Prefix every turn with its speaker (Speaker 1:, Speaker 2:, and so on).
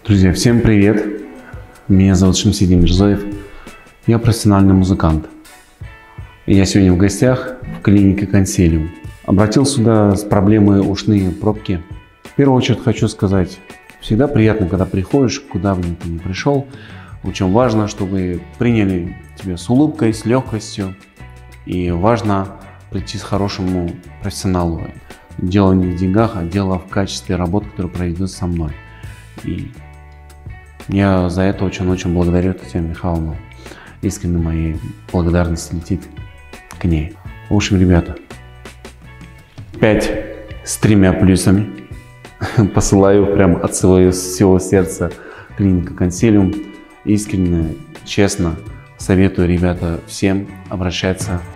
Speaker 1: Друзья, всем привет! Меня зовут Шамсидин Мирзоев. Я профессиональный музыкант. И я сегодня в гостях в клинике Консилиум. Обратился сюда с проблемой ушные пробки. В первую очередь хочу сказать, всегда приятно, когда приходишь, куда бы ты ни пришел. Очень важно, чтобы приняли тебя с улыбкой, с легкостью. И важно прийти с хорошему профессионалу. Дело не в деньгах, а дело в качестве работы, которую проведут со мной. И я за это очень благодарю Татьяну Михайловну. Искренне моей благодарности летит к ней. В общем, ребята, 5 с 3 плюсами посылаю прям от всего сердца клиника Консилиум. Искренне, честно советую, ребята, всем обращаться